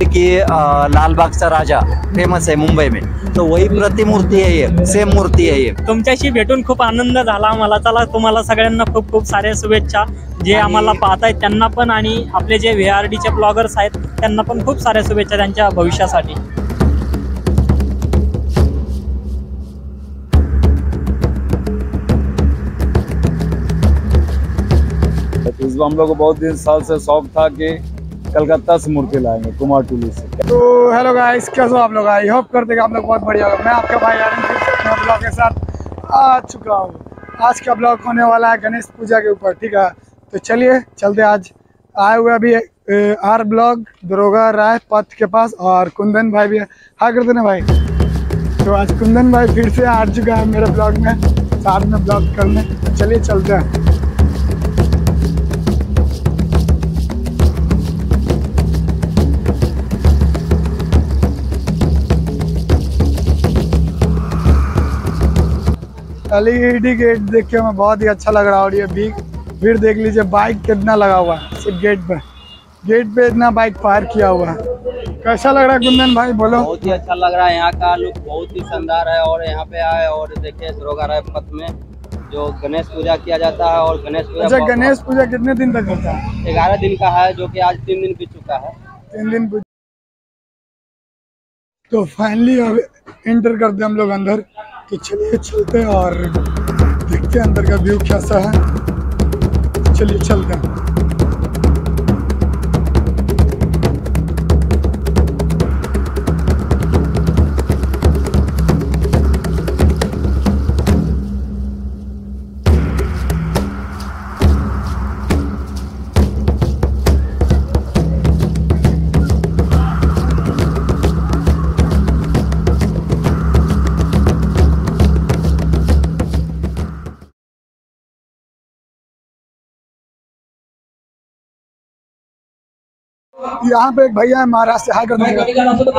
कि लाल बागचा राजा फेमस आहे मुंबई में, तो वही प्रतिमूर्ति है ये, सेम मूर्ति है ये। तुमच्याशी भेटून खूप आनंद झाला मला। चला, तुम्हाला सगळ्यांना खूप खूप साऱ्या शुभेच्छा, जे आम्हाला पाहतायत त्यांना पण, आणि आपले जे VRDचे ब्लॉगर्स आहेत त्यांना पण खूप साऱ्या शुभेच्छा त्यांच्या भविष्यासाठी। इसमें हम लोग को बहुत दिन साल से शौक था कि कलकत्ता से मूर्ति लाएंगे, कुमारटूली से। तो हेलो गाइस, कैसे हो आप लोग? आई होप करते कि आप लोग बहुत बढ़िया होगा। मैं आपका भाई आनंद ब्लॉग के साथ आ चुका हूँ। आज का ब्लॉग होने वाला है गणेश पूजा के ऊपर, ठीक है? तो चलिए चलते। आज आए हुए अभी आर ब्लॉग दरोगा राय पथ के पास, और कुंदन भाई भी है। हाँ करते ना भाई। तो आज कुंदन भाई फिर से आ चुका है मेरे ब्लॉग में, साथ में ब्लॉग करने। तो चलिए चलते हैं। LED गेट देख के हमें बहुत ही अच्छा लग रहा है। और ये भीड़ देख लीजिए, बाइक कितना लगा हुआ है सिर्फ गेट पे इतना बाइक पार्क किया हुआ है। कैसा लग रहा है कुंदन भाई, बोलो? बहुत ही अच्छा लग रहा है, यहाँ का लुक बहुत ही शानदार है। और यहाँ पे आए और देखिए दरोगा राय पथ में जो गणेश पूजा किया जाता है। और गणेश पूजा, अच्छा, गणेश पूजा कितने दिन तक होता है? 11 दिन का है, जो कि आज 3 दिन बीत चुका है। 3 दिन। तो फाइनली अब एंटर करते हम लोग अंदर। तो चलिए चलते हैं और देखते हैं अंदर का व्यू कैसा है। चलिए चलते हैं। यहाँ पे एक भैया है महाराष्ट्र से। हाय कर दो।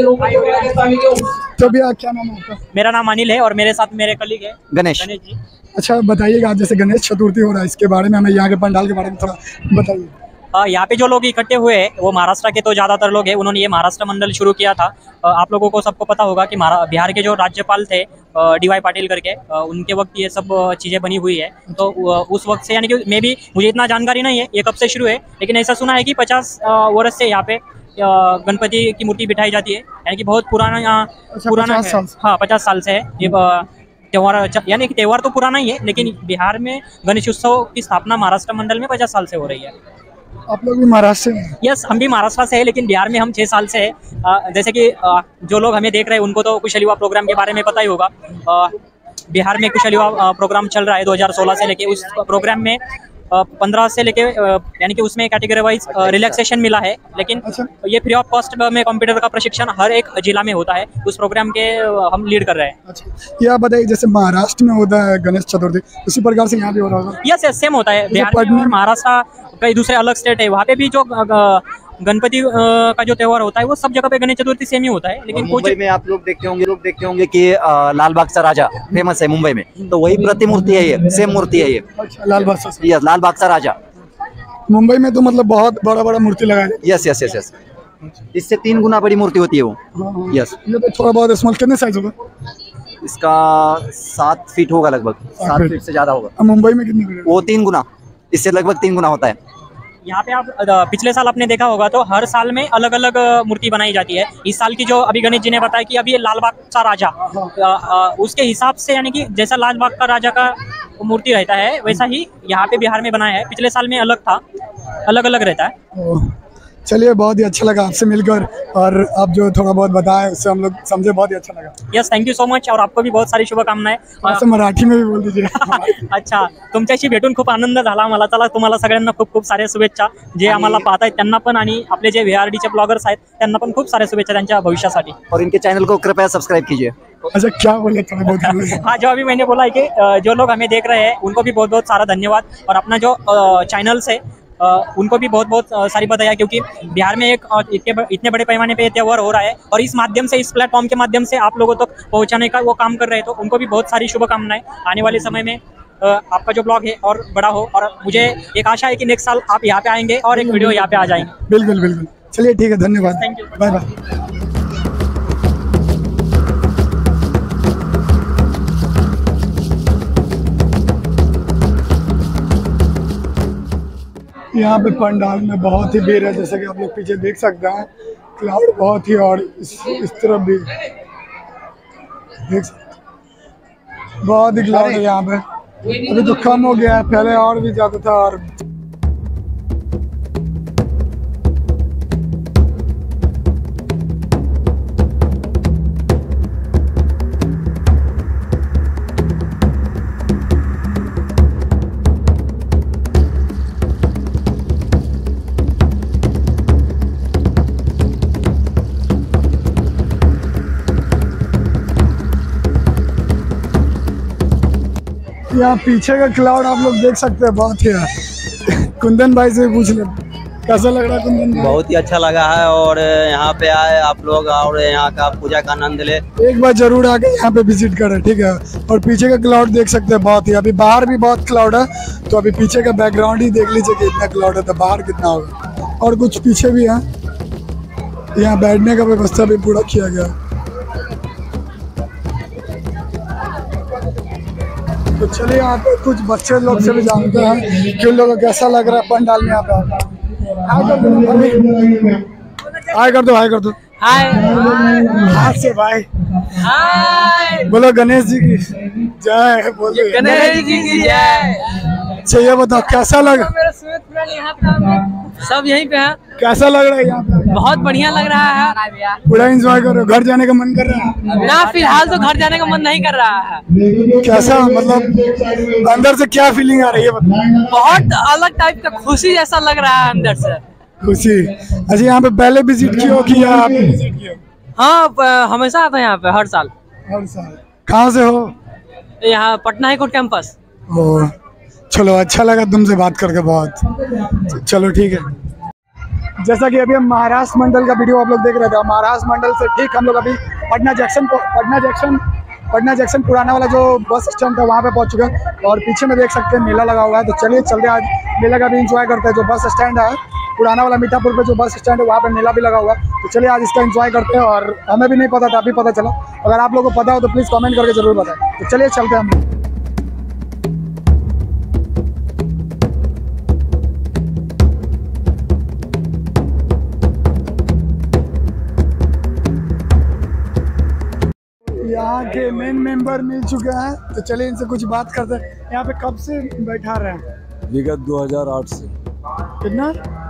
तो भैया क्या नाम है आपका? मेरा नाम अनिल है और मेरे साथ मेरे कलीग है गणेश जी। अच्छा बताइएगा, जैसे गणेश चतुर्थी हो रहा है, इसके बारे में हमें, यहाँ के पंडाल के बारे में थोड़ा बताइए। यहाँ पे जो लोग इकट्ठे हुए हैं वो महाराष्ट्र के तो ज़्यादातर लोग हैं। उन्होंने ये महाराष्ट्र मंडल शुरू किया था। आप लोगों को सबको पता होगा कि बिहार के जो राज्यपाल थे DY पाटिल करके, उनके वक्त ये सब चीज़ें बनी हुई है। तो उस वक्त से, यानी कि मुझे इतना जानकारी नहीं है ये कब से शुरू है, लेकिन ऐसा सुना है कि 50 वर्ष से यहाँ पे गणपति की मूर्ति बिठाई जाती है। यानी कि बहुत पुराना है। हाँ, 50 साल से है ये त्यौहार। यानी कि त्यौहार तो पुराना ही है, लेकिन बिहार में गणेश उत्सव की स्थापना महाराष्ट्र मंडल में 50 साल से हो रही है। आप लोग भी महाराष्ट्र से हैं? यस, हम भी महाराष्ट्र से हैं, लेकिन बिहार में हम 6 साल से हैं। जैसे कि जो लोग हमें देख रहे हैं उनको तो कुशल युवा प्रोग्राम के बारे में पता ही होगा। बिहार में कुशल युवा प्रोग्राम चल रहा है 2016 से लेके। उस प्रोग्राम में 15 से लेके, यानी कि उसमें कैटेगरी वाइज रिलैक्सेशन मिला है, लेकिन ये फ्री ऑफ कॉस्ट में कंप्यूटर का प्रशिक्षण हर एक जिला में होता है। उस प्रोग्राम के हम लीड कर रहे हैं। अच्छा, ये आप बताइए, जैसे महाराष्ट्र में होता है गणेश चतुर्थी, उसी प्रकार से यहाँ भी हो रहा होगा? यस, सेम होता है। बिहार में और महाराष्ट्र कई दूसरे अलग स्टेट है, वहाँ पे भी जो गणपति का जो त्योहार होता है वो सब जगह पे गणेश चतुर्थी सेम ही होता है। लेकिन मुंबई में आप लोग देखते होंगे कि लाल बागचा राजा फेमस है मुंबई में, तो वही प्रतिमूर्ति है ये, सेम मूर्ति है ये। अच्छा, लाल बागचा राजा मुंबई में तो मतलब बहुत बड़ा मूर्ति लगाया है। यस यस यस यस, इससे 3 गुना बड़ी मूर्ति होती है वो। यस, ये तो थोड़ा बहुत स्मॉल। कितने साइज होगा इसका? 7 फीट होगा लगभग, 7 फीट से ज्यादा होगा। मुंबई में कितने? वो 3 गुना, इससे लगभग 3 गुना होता है। यहाँ पे आप पिछले साल आपने देखा होगा तो हर साल में अलग अलग मूर्ति बनाई जाती है। इस साल की जो अभी गणेश जी ने बताया कि अभी ये लाल बाग का राजा, उसके हिसाब से, यानी कि जैसा लाल बाग का राजा का मूर्ति रहता है वैसा ही यहाँ पे बिहार में बनाया है। पिछले साल में अलग था, अलग अलग रहता है। चलिए, बहुत ही अच्छा लगा आपसे मिलकर, और आप जो थोड़ा बहुत बताएं उससे हम लोग समझे, बहुत ही अच्छा लगा। Yes, thank you so much, और आपको भी बहुत सारी शुभकामनाएं। असं मराठी में भी बोल दीजिए। अच्छा, तुमच्याशी भेटून खूप आनंद झाला मला। चला, तुम्हाला सगळ्यांना खूप खूप साऱ्या शुभेच्छा, जे आम्हाला पाहतायत त्यांना पण, आणि आपले जे VRDचे ब्लॉगर्स आहेत त्यांना पण खूप साऱ्या शुभेच्छा त्यांच्या भविष्यासाठी। और इनके चैनल को कृपया सब्सक्राइब कीजिए। अच्छा, क्या बोले थोड़ा बहुत? हाँ, जो अभी मैंने बोला है कि जो लोग हमें देख रहे हैं उनको भी बहुत बहुत सारा धन्यवाद, और अपना जो चैनल्स है उनको भी बहुत बहुत सारी बधाई, क्योंकि बिहार में एक इतने बड़े पैमाने पे त्यौहार हो रहा है, और इस माध्यम से, इस प्लेटफॉर्म के माध्यम से आप लोगों तक पहुंचाने का वो काम कर रहे हैं। तो उनको भी बहुत सारी शुभकामनाएं। आने वाले समय में आपका जो ब्लॉग है और बड़ा हो, और मुझे एक आशा है कि नेक्स्ट साल आप यहाँ पे आएंगे और एक वीडियो यहाँ पे आ जाएंगे। बिल्कुल बिल्कुल। चलिए ठीक है, धन्यवाद, Thank you. Bye bye. यहाँ पे पंडाल में बहुत ही भीड़ है, जैसे कि आप लोग पीछे देख सकते हैं, क्राउड बहुत ही, और इस तरफ भी देख सकते हैं बहुत ही क्राउड है यहाँ पे। अभी तो कम हो गया है, पहले और भी ज़्यादा था। और यहाँ पीछे का क्लाउड आप लोग देख सकते हैं, बहुत ही है। कुंदन भाई से पूछ ले, कैसा लग रहा है कुंदन भाई? बहुत ही अच्छा लगा है और यहाँ पे आए आप लोग और यहाँ का पूजा का आनंद ले। एक बार जरूर आके यहाँ पे विजिट करें, ठीक है। और पीछे का क्लाउड देख सकते हैं, बहुत ही। अभी बाहर भी बहुत क्लाउड है, तो अभी पीछे का बैकग्राउंड ही देख लीजिए कि इतना क्लाउड है, तो बाहर कितना होगा। और कुछ पीछे भी है, यहाँ बैठने का व्यवस्था भी पूरा किया गया है। तो चलिए यहाँ पे कुछ बच्चे लोग से भी जानते हैं कि उन लोगों को कैसा लग रहा है पंडाल में। यहाँ पे हाय कर दो, हाय कर दो, हाय कर दो, हाय हाथ से भाई, हाय बोलो गणेश जी की जय, बोलो गणेश जी की जय। अच्छा ये बताओ कैसा लगा, सब यहीं पे है, कैसा लग रहा है यहाँ पे? बहुत बढ़िया लग रहा है। पूरा एंजॉय करो, घर जाने का मन कर रहा है? ना फिलहाल तो घर जाने का मन नहीं कर रहा है। कैसा, मतलब अंदर से क्या फीलिंग आ रही है बताओ? बहुत अलग टाइप का खुशी जैसा लग रहा है अंदर से। खुशी। अच्छा यहाँ पे पहले विजिट किया हो कि या आपने विजिट किया? हाँ हमेशा आता है यहाँ पे, हर साल। हर साल। कहाँ से हो? यहाँ पटना हाई कोर्ट कैंपस। ओ चलो, अच्छा लगा तुमसे बात करके बहुत। चलो ठीक है। जैसा कि अभी हम महाराष्ट्र मंडल का वीडियो आप लोग देख रहे थे, महाराष्ट्र मंडल से ठीक हम लोग अभी पटना जंक्शन पुराना वाला जो बस स्टैंड था वहाँ पे पहुँच चुके हैं। और पीछे में देख सकते हैं मेला लगा हुआ है, तो चलिए चलते आज मेला का भी इंजॉय करते हैं। जो बस स्टैंड है पुराना वाला मीठापुर पे जो बस स्टैंड है, वहाँ पे मेला भी लगा हुआ है, तो चलिए आज इसका एंजॉय करते हैं। और हमें भी नहीं पता था, अभी पता चला। अगर आप लोगों को पता हो तो प्लीज़ कमेंट करके जरूर बताएं। तो चलिए चलते हैं हम। यहाँ के मेन मेंबर मिल चुके हैं, तो चलिए इनसे कुछ बात करते हैं। यहाँ पे कब से बैठा रहे हैं? विगत 2008 से। कितना?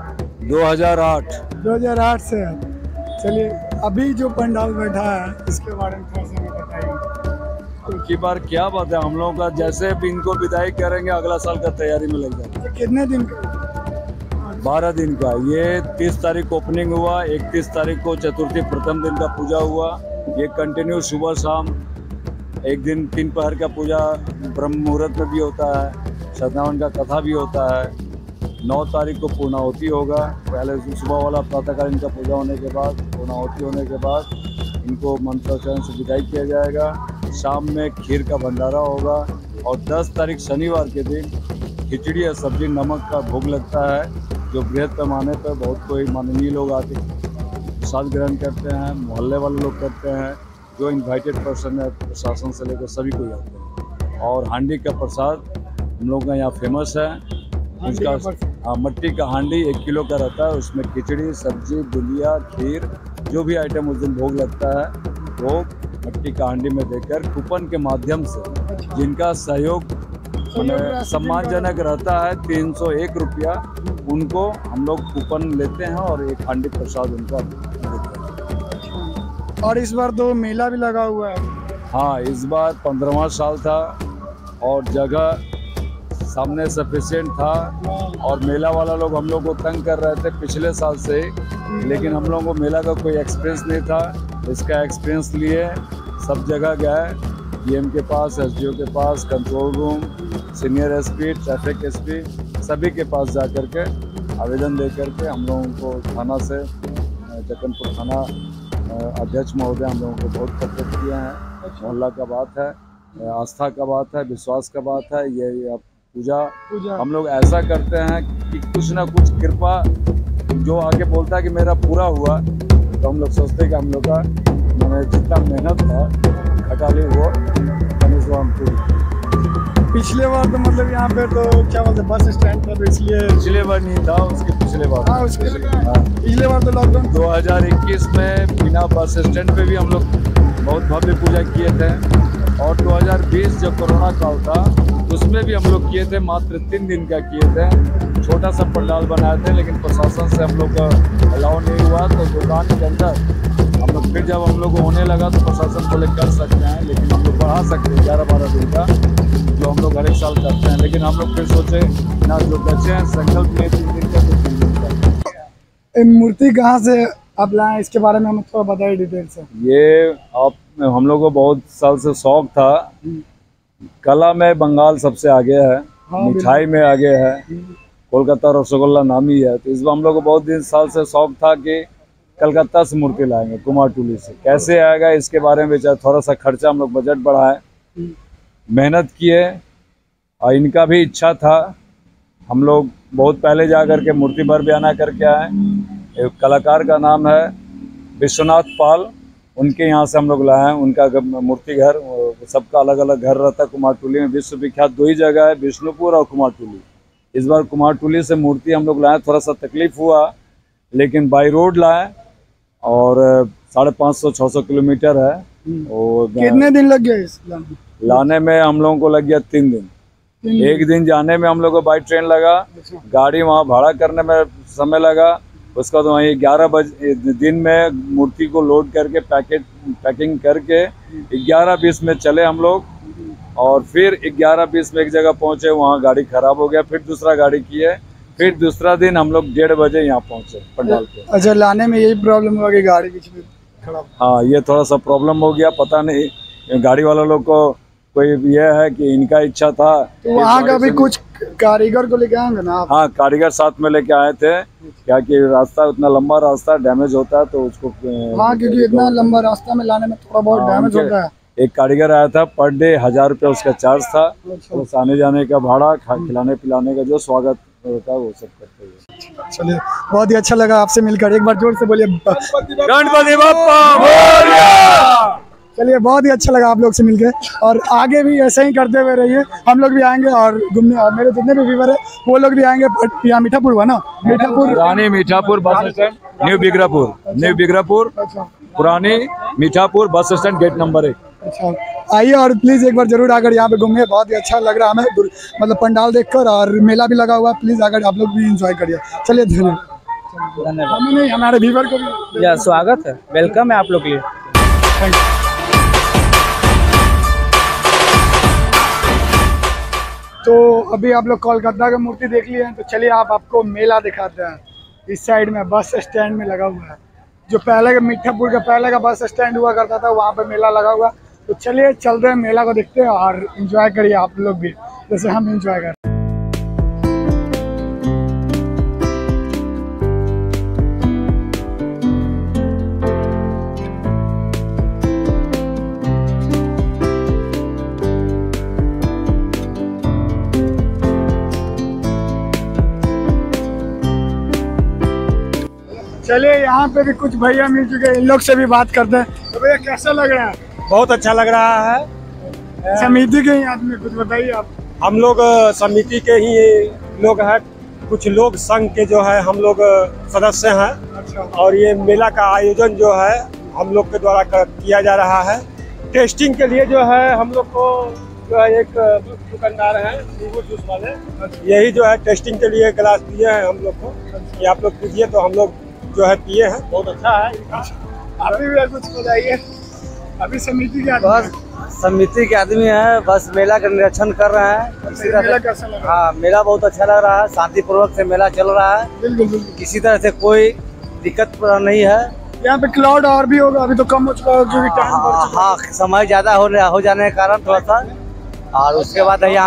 2008 से। चलिए अभी जो पंडाल बैठा है इसके बारे में थोड़ा सा हमें बताइए। की बार क्या बात है, हम लोगों का जैसे भी इनको विदाई करेंगे अगला साल का तैयारी में लग जाएगा। कितने दिन का? 12 दिन का। ये 30 तारीख को ओपनिंग हुआ, 31 तारीख को चतुर्थी प्रथम दिन का पूजा हुआ। ये कंटिन्यू सुबह शाम एक दिन 3 पहर का पूजा ब्रह्म मुहूर्त में भी होता है, सत्यनारायण का कथा भी होता है। 9 तारीख को पूर्णाहुति होगा। पहले सुबह वाला प्रातःकालीन का पूजा होने के बाद, पूर्णाहुति होने के बाद इनको मंत्रोच्चारण से विदाई किया जाएगा। शाम में खीर का भंडारा होगा और 10 तारीख शनिवार के दिन खिचड़ी या सब्जी नमक का भोग लगता है, जो बृहद पैमाने पर बहुत कोई माननीय लोग आके प्रसाद ग्रहण करते हैं, मोहल्ले वाले लोग करते हैं, जो इनवाइटेड पर्सन है प्रशासन से लेकर सभी को आते हैं। और हांडी का प्रसाद हम लोग का यहाँ फेमस है। उसका मट्टी का हांडी 1 किलो का रहता है, उसमें खिचड़ी सब्जी बुलिया खीर जो भी आइटम उस दिन भोग लगता है वो मट्टी का हांडी में देकर कूपन के माध्यम से जिनका सहयोग सम्मानजनक रहता है 301 रुपया, उनको हम लोग कूपन लेते हैं और एक हांडी प्रसाद उनको देते हैं। और इस बार तो मेला भी लगा हुआ है। हाँ, इस बार 15वां साल था और जगह सामने सफिशिएंट था और मेला वाला लोग हम लोग को तंग कर रहे थे पिछले साल से, लेकिन हम लोगों को मेला का कोई एक्सपीरियंस नहीं था। इसका एक्सपीरियंस लिए सब जगह गए, डीएम के पास, एसडीओ के पास, control room, senior SP, traffic SP, सभी के पास जा कर के आवेदन दे करके हम लोगों को थाना से जक्कनपुर थाना अध्यक्ष महोदय हम लोगों को बहुत सपोर्ट किए हैं। मोहल्ला का बात है, आस्था का बात है, विश्वास का बात है। ये पूजा हम लोग ऐसा करते हैं कि कुछ ना कुछ कृपा जो आके बोलता है कि मेरा पूरा हुआ, तो हम लोग सोचते हैं कि हम लोग का मैंने जितना मेहनत था खटाली वो गणेश वाम पूरी। पिछले बार तो मतलब यहाँ पे तो क्या बोलते हैं, बस स्टैंड था, तो इसलिए पिछले बार नहीं था, उसके पिछले बार। हाँ, उसके पिछले बार तो लॉकडाउन 2021 में बिना बस स्टैंड पे भी हम लोग बहुत भव्य पूजा किए थे, और 2020 जब कोरोना काल था उसमें भी हम लोग किए थे, मात्र 3 दिन का किए थे। छोटा सा पंडाल बनाए थे, लेकिन प्रशासन से हम लोग का अलाउ नहीं हुआ, तो दुकान के अंदर हम लोग फिर जब हम लोग होने लगा तो प्रशासन बोले कर सकते हैं, लेकिन हम लोग बढ़ा सकते हैं 11-12 दिन का, जो हम लोग हर एक साल करते हैं। लेकिन हम लोग फिर सोचे ना, जो बचे हैं संकल्प में 3 दिन का तो 3 दिन का। मूर्ति कहाँ से आप लाए, इसके बारे में हमें थोड़ा बताइए डिटेल से। ये आप हम लोग को बहुत साल से शौक था, कला में बंगाल सबसे आगे है, मिठाई में आगे है, कोलकाता रसगुल्ला नामी है। तो इस बार हम लोग को बहुत दिन साल से शौक था कि कलकत्ता से मूर्ति लाएंगे, कुमारटुली से। कैसे आएगा इसके बारे में थोड़ा सा खर्चा, हम लोग बजट बढ़ाए, मेहनत किए, और इनका भी इच्छा था। हम लोग बहुत पहले जा करके मूर्ति भर बयाना करके आए। एक कलाकार का नाम है विश्वनाथ पाल, उनके यहाँ से हम लोग लाए हैं। उनका मूर्ति घर, सबका अलग अलग घर रहता है कुमारटुली में। विश्व विख्यात 2 ही जगह है, विष्णुपुर और कुमारटुली। इस बार कुमारटुली से मूर्ति हम लोग लाए, थोड़ा सा तकलीफ हुआ, लेकिन बाई रोड लाए, और 550-600 किलोमीटर है। और कितने दिन लग गए इस लाने में हम लोगों को लग गया 3 दिन। एक दिन जाने में हम लोग को बाई ट्रेन लगा, गाड़ी वहाँ भाड़ा करने में समय लगा। उसका तो वहीं 11 बजे दिन में मूर्ति को लोड करके पैकिंग करके 11:20 में चले हम लोग, और फिर 11:20 में एक जगह पहुँचे, वहाँ गाड़ी खराब हो गया, फिर दूसरा गाड़ी किए, फिर दूसरा दिन हम लोग 1:30 बजे यहाँ पहुँचे पंडाल पे। अच्छा, लाने में यही प्रॉब्लम हुआ कि गाड़ी बीच में खराब? हाँ, ये थोड़ा सा प्रॉब्लम हो गया, पता नहीं गाड़ी वाला लोग को कोई ये है कि इनका इच्छा था। तो वहाँ का भी कुछ कारीगर को लेके आएंगे ना आप? हाँ, कारीगर साथ में लेके आए थे, क्या कि रास्ता उतना लंबा रास्ता डैमेज होता है, तो उसको हाँ, क्योंकि इतना लंबा रास्ता में लाने में थोड़ा बहुत डैमेज होता है। एक कारीगर आया था, पर डे 1000 रुपये उसका चार्ज था। तो आने जाने का भाड़ा, खिलाने पिलाने का जो स्वागत होता है वो सब करते हुए। चलिए, बहुत ही अच्छा लगा आपसे मिलकर। एक बार जोर से बोलिए गणपति बप्पा मोरया। चलिए, बहुत ही अच्छा लगा आप लोग से मिलके, और आगे भी ऐसे ही करते हुए रहिए। हम लोग भी आएंगे और घूमने, और मेरे जितने भी व्यूअर है वो लोग भी आएंगे। यहाँ मीठापुर हुआ ना, मीठापुर, पुरानी मीठापुर बस स्टैंड, न्यू बिगरापुर, पुरानी Mithapur bus stand, gate number 1। अच्छा, आइए और प्लीज़ एक बार जरूर आकर यहाँ पे घूमिए। बहुत ही अच्छा लग रहा है हमें, मतलब पंडाल देखकर, और मेला भी लगा हुआ है। प्लीज़ आकर आप लोग भी एंजॉय करिए। चलिए, धन्यवाद। हमारे व्यूअर को भी स्वागत है, वेलकम है आप लोग के लिए। Thank you. तो अभी आप लोग कोलकाता का मूर्ति देख लिए हैं, तो चलिए आपको मेला दिखाते हैं। इस साइड में बस स्टैंड में लगा हुआ है, जो पहले का मीठापुर का पहले का बस स्टैंड हुआ करता था, वहाँ पे मेला लगा हुआ। तो चलिए चलते हैं, मेला को देखते हैं और एंजॉय करिए आप लोग भी, जैसे हम एंजॉय कर रहे हैं। चलिए, यहाँ पे भी कुछ भैया मिल चुके हैं, इन लोग से भी बात करते हैं। तो भैया, कैसा लग रहा है? बहुत अच्छा लग रहा है। समिति के ही आदमी, कुछ बताइए आप। हम लोग समिति के ही लोग हैं, कुछ लोग संघ के जो है हम लोग सदस्य हैं। अच्छा। और ये मेला का आयोजन जो है हम लोग के द्वारा किया जा रहा है। टेस्टिंग के लिए जो है हम लोग को जो है एक दुकानदार है नींबू जूस वाले, यही जो है टेस्टिंग के लिए गिलास दिए हैं हम लोग को, ये आप लोग पीजिए। तो हम लोग जो है पिए हैं, बहुत अच्छा है इनका। अभी भी कुछ बताइए। अभी समिति के आदमी बस समिति के आदमी है, बस मेला का निरीक्षण कर रहे हैं। इसी तरह कैसा लग रहा है? हाँ, मेला बहुत अच्छा लग रहा है, शांतिपूर्वक से मेला चल रहा है। बिल्कुल बिल्कुल, किसी तरह से कोई दिक्कत नहीं है। यहाँ पे क्लाउड और भी होगा, अभी तो कम हो चुका है क्योंकि टाइम बढ़ चुका है। हाँ, समय ज्यादा हो जाने के कारण थोड़ा सा। और उसके बाद यहाँ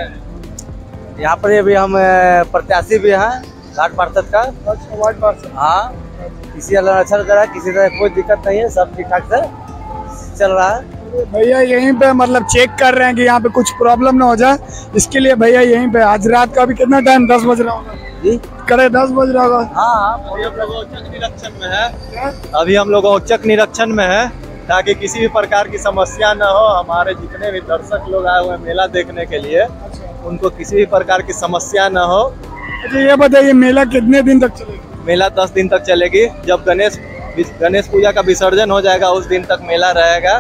पर अभी हम प्रत्याशी भी हैं वार्ड पार्षद का। अच्छा, वार्ड पार्षद। हाँ, किसी अच्छा लग रहा है, किसी तरह कोई दिक्कत नहीं है, सब ठीक ठाक से चल रहा है। भैया यहीं पे मतलब चेक कर रहे हैं कि यहाँ पे कुछ प्रॉब्लम ना हो जाए, इसके लिए भैया यहीं पे। आज रात का भी कितना टाइम, 10 बज रहा होगा जी, कड़े 10 बज रहा होगा। हाँ, अभी हम लोग औचक निरीक्षण में है। अभी हम लोग औचक निरीक्षण में है ताकि किसी भी प्रकार की समस्या न हो। हमारे जितने भी दर्शक लोग आए हुए मेला देखने के लिए, उनको किसी भी प्रकार की समस्या न हो। अच्छा ये बताइए मेला कितने दिन तक चलेगा? मेला 10 दिन तक चलेगी। जब गणेश पूजा का विसर्जन हो जाएगा उस दिन तक मेला रहेगा।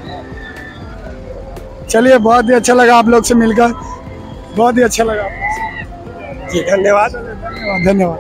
चलिए बहुत ही अच्छा लगा आप लोग से मिलकर, बहुत ही अच्छा लगा जी, धन्यवाद। धन्यवाद धन्यवाद।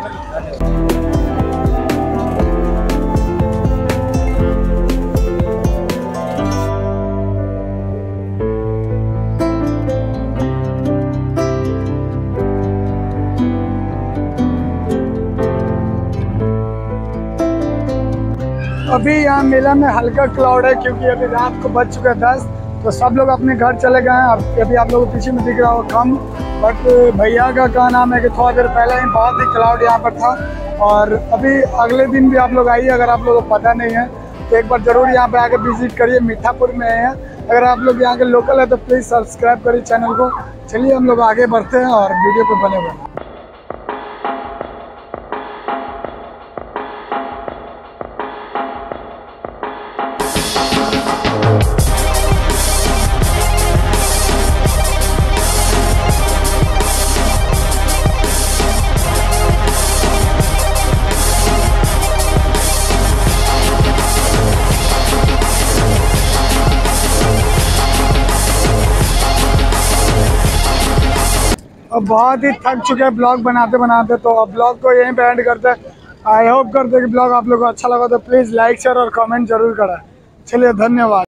अभी यहाँ मेला में हल्का क्लाउड है क्योंकि अभी रात को बज चुका है 10, तो सब लोग अपने घर चले गए हैं। अब अभी आप लोगों को पीछे में दिख रहा हो कम, बट भैया का क्या नाम है कि थोड़ा देर पहले ही बहुत ही क्लाउड यहाँ पर था। और अभी अगले दिन भी आप लोग आइए, अगर आप लोगों को पता नहीं है तो एक बार ज़रूर यहाँ पे आके विजिट करिए। मीठापुर में है, अगर आप लोग यहाँ के लोकल है तो प्लीज़ सब्सक्राइब करिए चैनल को। चलिए हम लोग आगे बढ़ते हैं और वीडियो पे बने हुए। अब बहुत ही थक चुके हैं ब्लॉग बनाते बनाते, तो अब ब्लॉग को यहीं पे एंड करते हैं। आई होप करते हैं कि ब्लॉग आप लोगों को अच्छा लगा तो प्लीज़ लाइक शेयर और कमेंट जरूर करें। चलिए धन्यवाद।